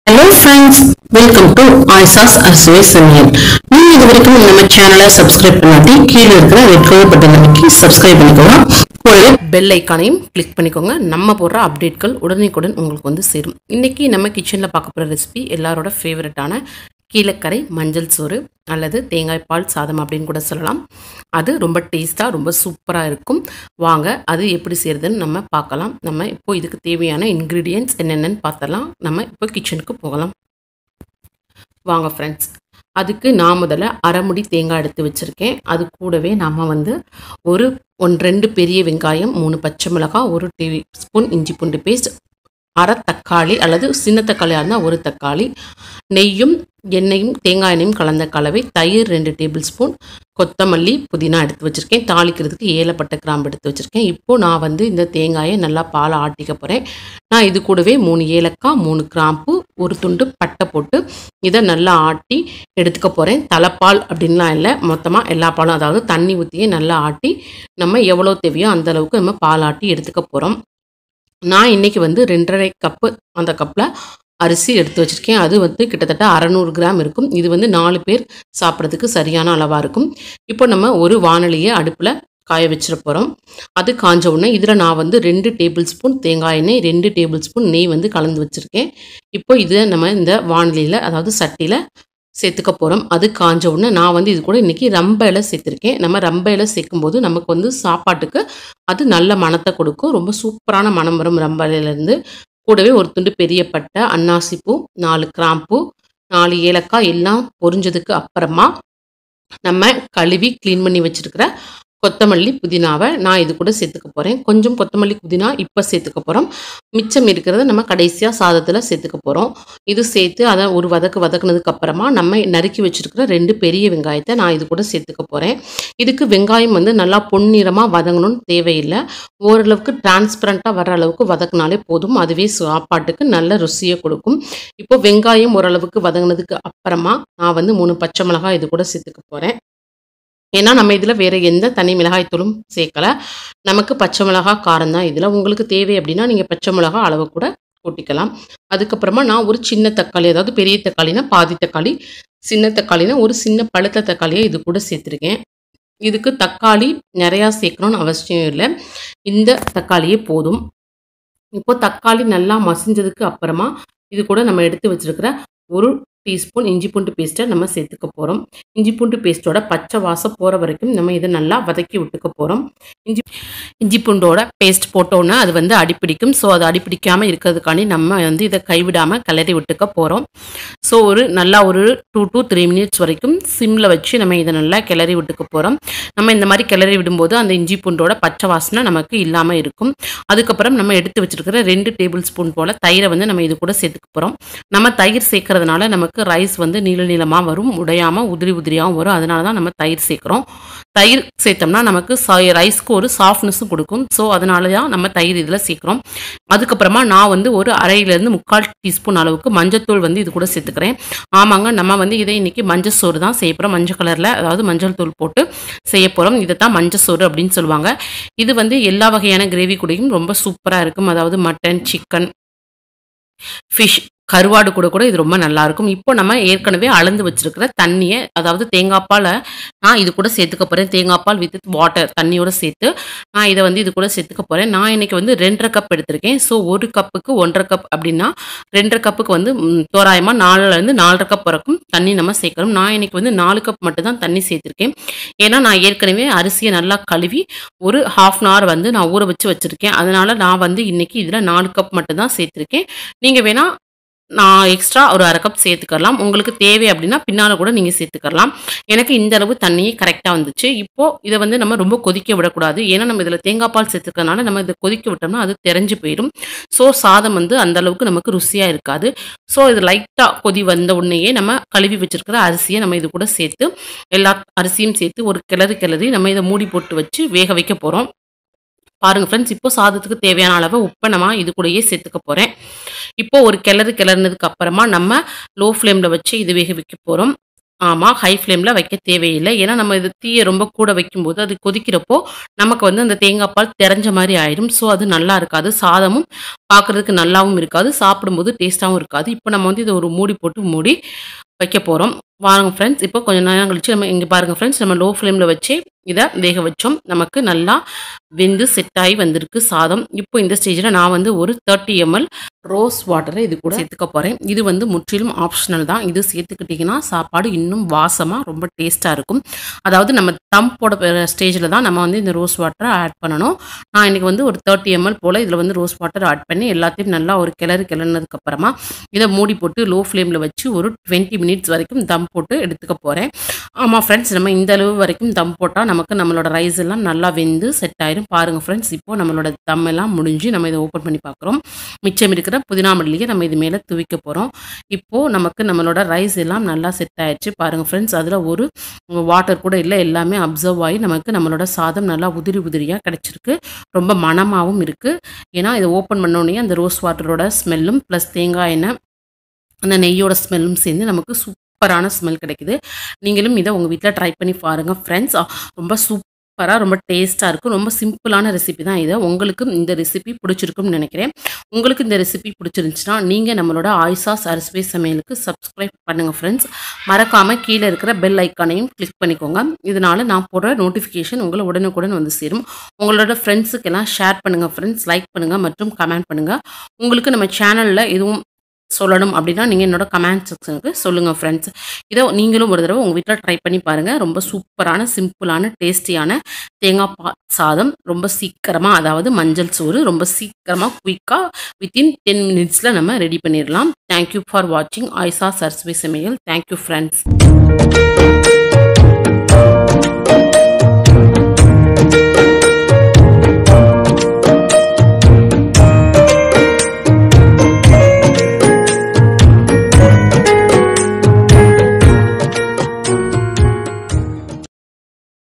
Hello friends, welcome to Aisa's Arsuvai Samiyan. நீங்க இதுவரைக்கும் நம்ம சேனலை சப்ஸ்கிரைப் பண்ணாட்டி கீழே இருக்கிற ரெட் கலர் பட்டனை கிளிக் சப்ஸ்கிரைப் பண்ணிக்கோங்க. கூடவே பெல் ஐகானையும் கிளிக் பண்ணிக்கோங்க. நம்ம போடுற அப்டேட்கள் உடனுக்குடன் உங்களுக்கு வந்து சேரும். இன்னைக்கு நம்ம கிச்சன்ல பார்க்க போற ரெசிபி எல்லாரோட ஃபேவரட்டான கீழக்கரை மஞ்சள் சோறு அல்லது தேங்காய் பால் சாதம் அப்படின்னு கூட சொல்லலாம். அது ரொம்ப டேஸ்ட்டாக ரொம்ப சூப்பராக இருக்கும். வாங்க அது எப்படி செய்கிறதுன்னு நம்ம பார்க்கலாம். நம்ம இப்போ இதுக்கு தேவையான இன்க்ரீடியன்ட்ஸ் என்னென்னு பார்த்தலாம். நம்ம இப்போ கிச்சனுக்கு போகலாம். வாங்க ஃப்ரெண்ட்ஸ், அதுக்கு நான் முதல்ல அரை முடி தேங்காய் எடுத்து வச்சுருக்கேன். அது கூடவே நம்ம வந்து ஒரு 2 பெரிய வெங்காயம், 3 பச்சை மிளகாய், 1 டீஸ்பூன் இஞ்சி பூண்டு பேஸ்ட், அரை தக்காளி அல்லது சின்ன தக்காளியாக இருந்தால் 1 தக்காளி, நெய்யும் எண்ணெயும் தேங்காய் எண்ணெயும் கலந்த கலவை, தயிர் 2 டேபிள் ஸ்பூன், கொத்தமல்லி புதினா எடுத்து வச்சுருக்கேன். தாளிக்கிறதுக்கு ஏலப்பட்டை கிராம்பு எடுத்து வச்சுருக்கேன். இப்போது நான் வந்து இந்த தேங்காயை நல்லா பாலை ஆட்டிக்க போகிறேன். நான் இது கூடவே 3 ஏலக்காய், 3 கிராம்பு, 1 துண்டு பட்டை போட்டு இதை நல்லா ஆட்டி எடுத்துக்க போகிறேன். தலைப்பால் அப்படின்லாம் இல்லை, மொத்தமாக எல்லா பாலும், அதாவது தண்ணி ஊற்றியே நல்லா ஆட்டி நம்ம எவ்வளோ தேவையோ அந்தளவுக்கு நம்ம பால் ஆட்டி எடுத்துக்க போகிறோம். நான் இன்றைக்கி வந்து 2.5 கப்பு அந்த கப்பில் அரிசி எடுத்து வச்சுருக்கேன். அது வந்து கிட்டத்தட்ட 600 கிராம் இருக்கும். இது வந்து 4 பேர் சாப்பிட்றதுக்கு சரியான அளவாக இருக்கும். இப்போ நம்ம ஒரு வாணலியை அடுப்பில் காய வச்சிட போகிறோம். அது காஞ்ச உடனே இதில் நான் வந்து 2 டேபிள் ஸ்பூன் தேங்காய் எண்ணெய், 2 டேபிள் ஸ்பூன் நெய் வந்து கலந்து வச்சுருக்கேன். இப்போ இதை நம்ம இந்த வாணலியில், அதாவது சட்டியில் சேர்த்துக்க போகிறோம். அது காஞ்ச உடனே நான் வந்து இது கூட இன்றைக்கி ரம்ப இலை சேர்த்துருக்கேன். நம்ம ரம்ப இலை சேர்க்கும்போது நமக்கு வந்து சாப்பாட்டுக்கு அது நல்ல மணத்தை கொடுக்கும். ரொம்ப சூப்பரான மணம் வரும் ரம்ப இலையிலேருந்து. கூடவே 1 துண்டு பெரிய பட்டை, அன்னாசிப்பூ, 4 கிராம்பூ, 4 ஏலக்காய் எல்லாம் பொரிஞ்சதுக்கு அப்புறமா நம்ம கழுவி க்ளீன் பண்ணி வச்சுருக்கிற கொத்தமல்லி புதினாவை நான் இது கூட சேர்த்துக்க போகிறேன். கொஞ்சம் கொத்தமல்லி புதினா இப்போ சேர்த்துக்க போகிறோம். மிச்சம் இருக்கிறத நம்ம கடைசியாக சாதத்தில் சேர்த்துக்க போகிறோம். இது சேர்த்து அதை ஒரு வதக்குனதுக்கு அப்புறமா நம்ம நறுக்கி வச்சுருக்கிற 2 பெரிய வெங்காயத்தை நான் இது கூட சேர்த்துக்க போகிறேன். இதுக்கு வெங்காயம் வந்து நல்லா பொன்னிறமாக வதங்கணும்னு தேவையில்லை. ஓரளவுக்கு டிரான்ஸ்பரண்ட்டாக வர அளவுக்கு வதக்கினாலே போதும். அதுவே சாப்பாட்டுக்கு நல்ல ருசியை கொடுக்கும். இப்போ வெங்காயம் ஓரளவுக்கு வதங்கினதுக்கு அப்புறமா நான் வந்து 3 பச்சை மிளகாய் இது கூட சேர்த்துக்க போகிறேன். ஏன்னா நம்ம இதில் வேறு எந்த தனி மிளகாய்த்தூளும் சேர்க்கலை. நமக்கு பச்சை மிளகாய் காரம் தான் இதில். உங்களுக்கு தேவை அப்படின்னா நீங்கள் பச்சை மிளகாய் அளவு கூட கூட்டிக்கலாம். அதுக்கப்புறமா நான் ஒரு சின்ன தக்காளி, அதாவது பெரிய தக்காளினா பாதி தக்காளி, சின்ன தக்காளினா ஒரு சின்ன பழுத்த தக்காளியை இது கூட சேர்த்துருக்கேன். இதுக்கு தக்காளி நிறையா சேர்க்கணும்னு அவசியம் இல்லை. இந்த தக்காளியே போதும். இப்போ தக்காளி நல்லா மசிஞ்சதுக்கு அப்புறமா இது கூட நம்ம எடுத்து வச்சுருக்கிற 1 டீஸ்பூன் இஞ்சி பூண்டு பேஸ்ட்டை நம்ம சேர்த்துக்க போகிறோம். இஞ்சி பூண்டு பேஸ்ட்டோட பச்சை வாசம் போகிற வரைக்கும் நம்ம இதை நல்லா வதக்கி விட்டுக்க போகிறோம். இஞ்சி பூண்டோட பேஸ்ட் போட்டோன்னா அது வந்து அடிப்பிடிக்கும். ஸோ அது அடிப்பிடிக்காமல் இருக்கிறதுக்காண்டி நம்ம வந்து இதை கைவிடாமல் கிளறி விட்டுக்க போகிறோம். ஸோ ஒரு 2 to 3 மினிட்ஸ் வரைக்கும் சிம்மில் வச்சு நம்ம இதை நல்லா கிளறி விட்டுக்க போகிறோம். நம்ம இந்த மாதிரி கிளறி விடும்போது அந்த இஞ்சி பூண்டோட பச்சை வாசனை நமக்கு இல்லாமல் இருக்கும். அதுக்கப்புறம் நம்ம எடுத்து வச்சுருக்கிற 2 டேபிள் ஸ்பூன் போல் தயிரை வந்து நம்ம இது கூட சேர்த்துக்க போகிறோம். நம்ம தயிர் சேர்க்கறதுனால நமக்கு ரைஸ் வந்து நீள நீளமாக வரும், உடையாமல் உதிரி உதிரியாகவும் வரும். அதனால தான் நம்ம தயிர் சேர்க்குறோம். தயிர் சேர்த்தோம்னா நமக்கு ரைஸ்க்கு ஒரு சாஃப்ட்னஸும் கொடுக்கும். ஸோ அதனால தான் நம்ம தயிர் இதில் சேர்க்குறோம். அதுக்கப்புறமா நான் வந்து ஒரு 1/2 3/4 டீஸ்பூன் அளவுக்கு மஞ்சத்தூள் வந்து இது கூட சேர்த்துக்கிறேன். ஆமாங்க, நம்ம வந்து இதை இன்றைக்கி மஞ்சள் சோறு தான் செய்ய போகிறோம். மஞ்சள் கலரில், அதாவது மஞ்சள் தூள் போட்டு செய்ய போகிறோம். இதை தான் மஞ்சள் சோறு அப்படின்னு சொல்லுவாங்க. இது வந்து எல்லா வகையான கிரேவி கூடயும் ரொம்ப சூப்பராக இருக்கும். அதாவது மட்டன், சிக்கன், ஃபிஷ், கருவாடு கூட இது ரொம்ப நல்லாயிருக்கும். இப்போ நம்ம ஏற்கனவே அளந்து வச்சுருக்கிற தண்ணியை, அதாவது தேங்காய் பாலை நான் இது கூட சேர்த்துக்க போகிறேன். தேங்காய் பால் வித் வாட்டர் தண்ணியோடு சேர்த்து நான் இதை வந்து இது கூட சேர்த்துக்க போகிறேன். நான் இன்றைக்கி வந்து 2.5 கப் எடுத்திருக்கேன். ஸோ 1 கப்புக்கு 1.5 கப் அப்படின்னா 2.5 கப்புக்கு வந்து தோராயமாக 4லேருந்து 4.5 கப் வரைக்கும் தண்ணி நம்ம சேர்க்கணும். நான் இன்றைக்கி வந்து 4 கப் மட்டும் தான் தண்ணி சேர்த்துருக்கேன். ஏன்னா நான் ஏற்கனவே அரிசியை நல்லா கழுவி ஒரு 1/2 hour வந்து நான் ஊற வச்சுருக்கேன். அதனால் நான் வந்து இன்றைக்கி இதில் 4 கப் மட்டும் தான் சேர்த்துருக்கேன். நீங்கள் வேணால் நான் எக்ஸ்ட்ரா ஒரு 1/2 கப் சேர்த்துக்கலாம். உங்களுக்கு தேவை அப்படின்னா பின்னால் கூட நீங்கள் சேர்த்துக்கலாம். எனக்கு இந்த அளவு தண்ணியே கரெக்டாக வந்துச்சு. இப்போது இதை வந்து நம்ம ரொம்ப கொதிக்க விடக்கூடாது. ஏன்னா நம்ம இதில் தேங்காய் பால் சேர்த்துக்கிறதுனால நம்ம இதை கொதிக்க விட்டோம்னா அது தெரிஞ்சு போயிடும். ஸோ சாதம் வந்து அந்தளவுக்கு நமக்கு ருசியாக இருக்காது. ஸோ இது லைட்டாக கொதி வந்த உடனேயே நம்ம கழுவி வச்சுருக்கிற அரிசியை நம்ம இது கூட சேர்த்து, எல்லா அரிசியும் சேர்த்து ஒரு கிளறி நம்ம இதை மூடி போட்டு வச்சு வேக வைக்க போகிறோம். பாருங்கள் ஃப்ரெண்ட்ஸ், இப்போ சாதத்துக்கு தேவையான அளவு உப்பை நம்ம இது கூடயே சேர்த்துக்க போகிறேன். இப்போ ஒரு கிளறினதுக்கு அப்புறமா நம்ம லோ ஃப்ளேமில் வச்சு இது வேக வைக்க போகிறோம். ஆமா. ஹை ஃப்ளேம்ல வைக்க தேவையில்ல. ஏன்னா, நம்ம இது தீய ரொம்ப கூட வைக்கும்போது, அது கொதிக்கிறப்போ, நமக்கு வந்து அந்த தேங்காய் பால் தெரஞ்ச மாரி ஆயிடும். ஸோ, அது நல்லா இருக்காது. சாதமும் பார்க்கறதுக்கு நல்லாவும் இருக்காது. சாப்பிடும்போது டேஸ்ட்டாவும் இருக்காது. இப்ப நம்ம வந்து இத ஒரு மூடி போட்டு மூடி வைக்க போறோம். வாங்க ஃப்ரெண்ட்ஸ், இப்போ கொஞ்சம் நேரம் கழிச்சு நம்ம இங்க பாருங்க ஃப்ரெண்ட்ஸ், நம்ம லோ ஃப்ளேம்ல வச்சு இத வேக வச்சோம். நமக்கு நல்லா வெந்து செட் ஆயி வந்திருக்கு சாதம். இப்போ இந்த ஸ்டேஜ்ல நான் வந்து ஒரு 30 ml ரோஸ் வாட்டர இது கூட சேர்த்துக்க போறேன். இது வந்து முற்றிலும் ஆப்ஷனல் தான். இது சேர்த்துக்கிட்டீங்கன்னா, சாப்பாடு இன்னும் வாசமா ரொம்ப டேஸ்ட்டா இருக்கும். அதாவது நம்ம தம் போட போற ஸ்டேஜ்ல தான் நம்ம வந்து இந்த ரோஸ் வாட்டர ஆட் பண்ணணும். நான் இன்னைக்கு வந்து ஒரு 30 ml போல இதுல வந்து ரோஸ் வாட்டர் ஆட் பண்ணி எல்லாத்தையும் நல்லா ஒரு கிளறுனதுக்கு அப்புறமா இத மூடி போட்டு லோ ஃப்ளேம்ல வச்சு ஒரு 20 மினிட்ஸ் வரைக்கும் தம் போட்டு எடுத்துக்க போறேன். ஆமா ஃப்ரெண்ட்ஸ், நம்ம இந்த அளவு வரைக்கும் தம் போட்டா நமக்கு நம்மளோட ரைஸ் எல்லாம் நல்லா வெந்து செட் ஆயிரும். பாருங்க ஃப்ரெண்ட்ஸ், இப்போ நம்மளோட தம் எல்லாம் முடிஞ்சு நம்ம இத ஓப்பன் பண்ணி பார்க்குறோம். மிச்சம் இருக்கிற புதினா மல்லிய நம்ம இது மேல தூவிக்க போறோம். இப்போ நமக்கு நம்மளோட ரைஸ் எல்லாம் நல்லா செட் ஆயிடுச்சு. பாருங்க ஃப்ரெண்ட்ஸ், அதுல ஒரு வாட்டர் கூட இல்ல. எல்லாமே அப்சர்வ் ஆயி நமக்கு நம்மளோட சாதம் நல்லா உதிரி உதிரியா கிடைச்சிருக்கு. ரொம்ப மணமாவும் இருக்கு. ஏன்னா, இத ஓப்பன் பண்ண உடனே அந்த ரோஸ் வாட்டரோட ஸ்மெல்லும் பிளஸ் தேங்காய் எண்ணெய் அந்த நெய்யோட ஸ்மெல்லும் சேர்ந்து நமக்கு சூப்பரான ஸ்மெல் கிடைக்குது. நீங்களும் இத உங்க வீட்ல ட்ரை பண்ணி பாருங்க ஃப்ரெண்ட்ஸ். ரொம்ப சூப்பரா, ரொம்ப டேஸ்ட்டா இருக்கும். ரொம்ப சிம்பிளான ரெசிபி தான் இது. உங்களுக்கு இந்த ரெசிபி பிடிச்சிருக்கும்னு நெனைக்கிறேன். உங்களுக்கு இந்த ரெசிபி பிடிச்சிருந்துச்சுன்னா, நீங்க நம்மளோட ஆயிஷாஸ் அறுசுவை சமையலுக்கு சப்ஸ்கிரைப் பண்ணுங்க ஃப்ரெண்ட்ஸ். மறக்காம கீழ இருக்கிற பெல் ஐகானையும் கிளிக் பண்ணிக்கோங்க. இதனால நான் போடுற நோட்டிஃபிகேஷன் உங்கள உடனுக்குடன் வந்து சேரும். உங்களோட ஃப்ரெண்ட்ஸுக்கெல்லாம் ஷேர் பண்ணுங்க ஃப்ரெண்ட்ஸ். லைக் பண்ணுங்க மற்றும் கமெண்ட் பண்ணுங்க. உங்களுக்கு நம்ம சேனல்ல எதுவும் சொல்லணும் அப்படின்னா, நீங்க என்னோட கமெண்ட் செக்ஷனுக்கு சொல்லுங்க ஃப்ரெண்ட்ஸ். இத நீங்களும் ஒரு தடவ உங்க வீட்ல ட்ரை பண்ணி பாருங்க. ரொம்ப சூப்பரான, சிம்பிளான, டேஸ்டியான தேங்காய் பால் சாதம். ரொம்ப சீக்கிரமா, அதாவது மஞ்சள் சோறு ரொம்ப சீக்கிரமா குயிக்கா வித்தின் 10 மினிட்ஸ்ல நம்ம ரெடி பண்ணிரலாம். தேங்க் யூ ஃபார் வாட்சிங் Ayesha's Arusuvai Samayal. Thank you friends.